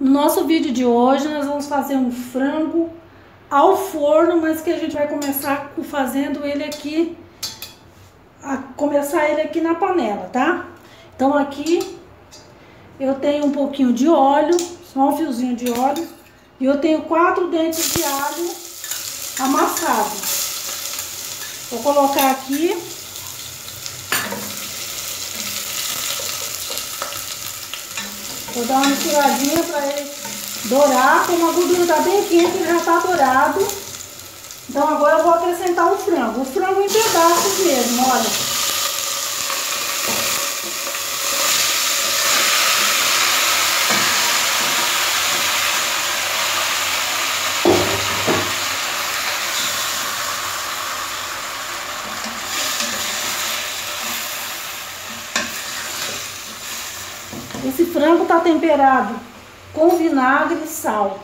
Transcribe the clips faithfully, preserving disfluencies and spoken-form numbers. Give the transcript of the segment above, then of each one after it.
No nosso vídeo de hoje nós vamos fazer um frango ao forno, mas que a gente vai começar fazendo ele aqui, a começar ele aqui na panela, tá? Então aqui eu tenho um pouquinho de óleo, só um fiozinho de óleo, e eu tenho quatro dentes de alho amassados. Vou colocar aqui. Vou dar uma misturadinha para ele dourar. Como a gordura tá bem quente, ele já tá dourado. Então agora eu vou acrescentar o frango. O frango em pedaços mesmo, olha. Esse frango tá temperado com vinagre e sal.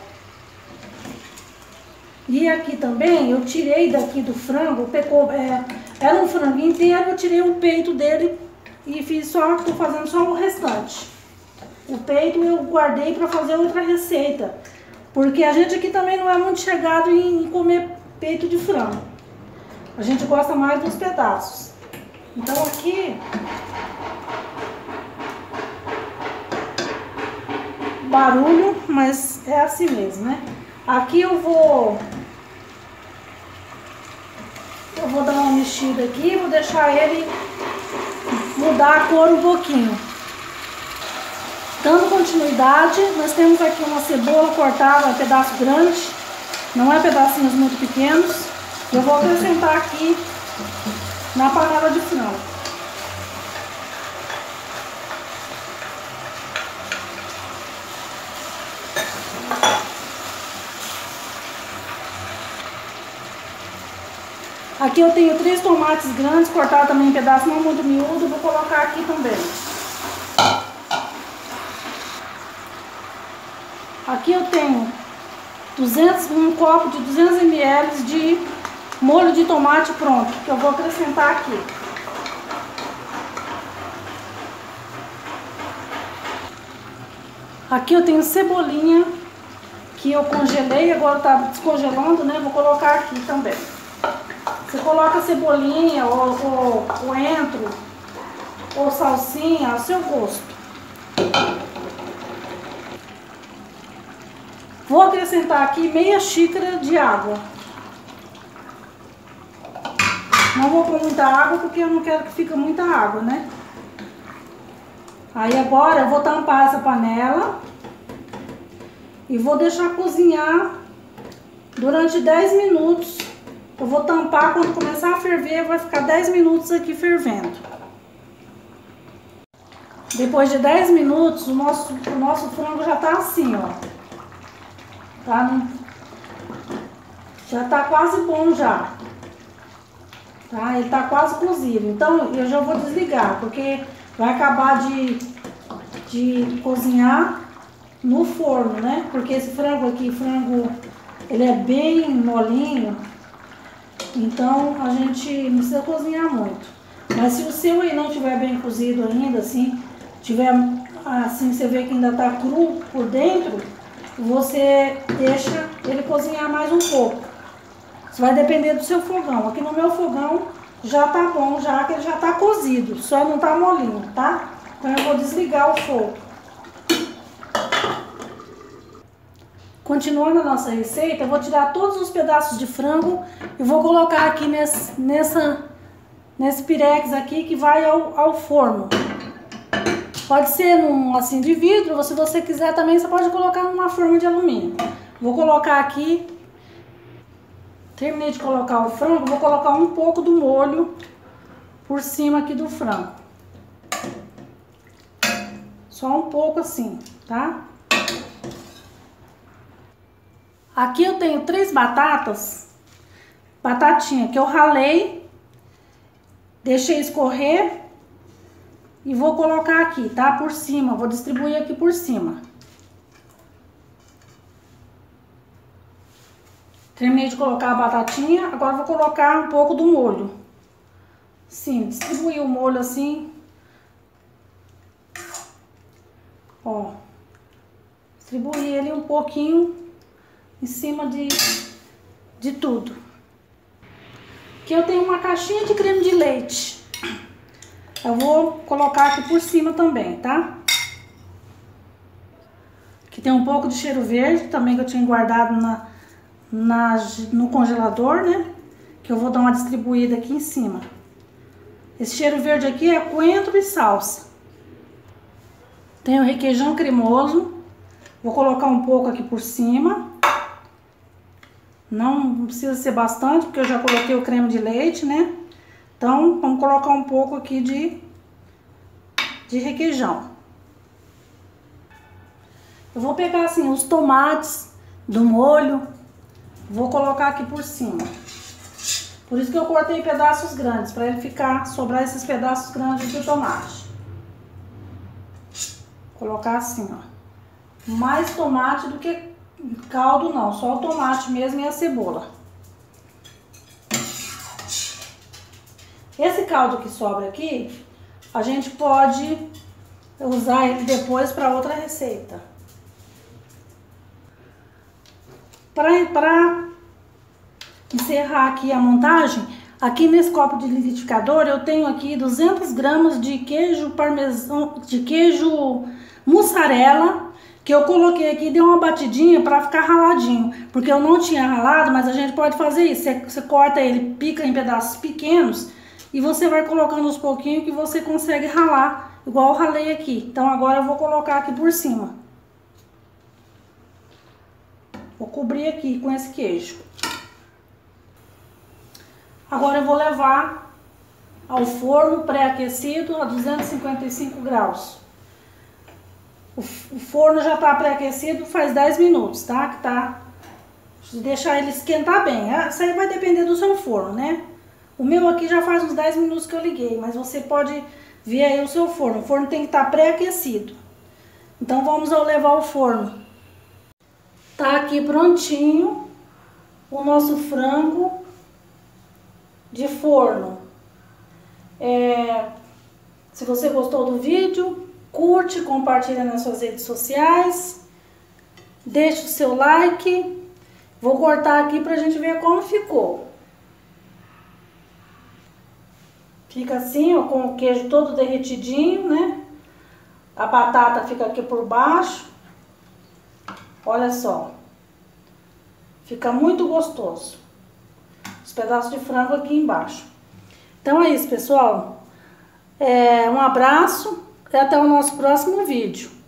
E aqui também eu tirei daqui do frango, pegou, é, era um frango inteiro, eu tirei o peito dele e fiz só, tô fazendo só o restante. O peito eu guardei para fazer outra receita, porque a gente aqui também não é muito chegado em, em comer peito de frango. A gente gosta mais dos pedaços. Então aqui barulho, mas é assim mesmo, né? Aqui eu vou eu vou dar uma mexida aqui, vou deixar ele mudar a cor um pouquinho. Dando continuidade, nós temos aqui uma cebola cortada em pedaço grande, não é pedacinhos muito pequenos. Eu vou acrescentar aqui na panela de frango. Aqui eu tenho três tomates grandes, cortados também em pedaços não muito miúdo, vou colocar aqui também. Aqui eu tenho duzentos, um copo de duzentos mililitros de molho de tomate pronto, que eu vou acrescentar aqui. Aqui eu tenho cebolinha, que eu congelei, agora tá descongelando, né? Vou colocar aqui também. Você coloca cebolinha, ou, ou coentro, ou salsinha, ao seu gosto. Vou acrescentar aqui meia xícara de água. Não vou pôr muita água porque eu não quero que fique muita água, né? Aí agora eu vou tampar essa panela e vou deixar cozinhar durante dez minutos. Eu vou tampar, quando começar a ferver, vai ficar dez minutos aqui fervendo. Depois de dez minutos, o nosso, o nosso frango já tá assim, ó. Tá no, já tá quase bom já. Tá? Ele tá quase cozido. Então, eu já vou desligar, porque vai acabar de, de cozinhar no forno, né? Porque esse frango aqui, frango, ele é bem molinho. Então a gente não precisa cozinhar muito. Mas se o seu aí não estiver bem cozido ainda, assim, tiver assim, você vê que ainda tá cru por dentro, você deixa ele cozinhar mais um pouco. Isso vai depender do seu fogão. Aqui no meu fogão já tá bom, já que ele já tá cozido, só não tá molinho, tá? Então eu vou desligar o fogo. Continuando a nossa receita, eu vou tirar todos os pedaços de frango e vou colocar aqui nesse, nessa, nesse pirex aqui que vai ao, ao forno. Pode ser num assim de vidro, ou se você quiser também você pode colocar numa forma de alumínio. Vou colocar aqui, terminei de colocar o frango, vou colocar um pouco do molho por cima aqui do frango. Só um pouco assim, tá? Aqui eu tenho três batatas, batatinha que eu ralei, deixei escorrer e vou colocar aqui, tá? Por cima, vou distribuir aqui por cima. Terminei de colocar a batatinha, agora vou colocar um pouco do molho. Sim, distribuir o molho assim. Ó. distribuir ele um pouquinho em cima de, de tudo. Aqui eu tenho uma caixinha de creme de leite. Eu vou colocar aqui por cima também, tá? Aqui tem um pouco de cheiro verde também que eu tinha guardado na, na, no congelador, né? Que eu vou dar uma distribuída aqui em cima. Esse cheiro verde aqui é coentro e salsa. Tem o requeijão cremoso. Vou colocar um pouco aqui por cima. Não precisa ser bastante, porque eu já coloquei o creme de leite, né? Então, vamos colocar um pouco aqui de, de requeijão. Eu vou pegar, assim, os tomates do molho. Vou colocar aqui por cima. Por isso que eu cortei pedaços grandes, para ele ficar, sobrar esses pedaços grandes de tomate. Vou colocar assim, ó. Mais tomate do que caldo não, só o tomate mesmo e a cebola. Esse caldo que sobra aqui, a gente pode usar ele depois para outra receita. Para encerrar aqui a montagem, aqui nesse copo de liquidificador eu tenho aqui duzentas gramas de queijo parmesão, de queijo mussarela, que eu coloquei aqui e dei uma batidinha para ficar raladinho, porque eu não tinha ralado, mas a gente pode fazer isso. Você, você corta ele, pica em pedaços pequenos e você vai colocando aos pouquinhos que você consegue ralar, igual eu ralei aqui. Então agora eu vou colocar aqui por cima. Vou cobrir aqui com esse queijo. Agora eu vou levar ao forno pré-aquecido a duzentos e cinquenta e cinco graus. O forno já tá pré-aquecido faz dez minutos, tá? Que tá... Deixar ele esquentar bem. Isso aí vai depender do seu forno, né? O meu aqui já faz uns dez minutos que eu liguei, mas você pode ver aí o seu forno. O forno tem que estar pré-aquecido. Então vamos ao levar ao forno. Tá aqui prontinho o nosso frango de forno. É, se você gostou do vídeo, curte, compartilha nas suas redes sociais, deixa o seu like. Vou cortar aqui pra gente ver como ficou. Fica assim, ó, com o queijo todo derretidinho, né? A batata fica aqui por baixo. Olha só. Fica muito gostoso. Os pedaços de frango aqui embaixo. Então é isso, pessoal. É, um abraço e até o nosso próximo vídeo.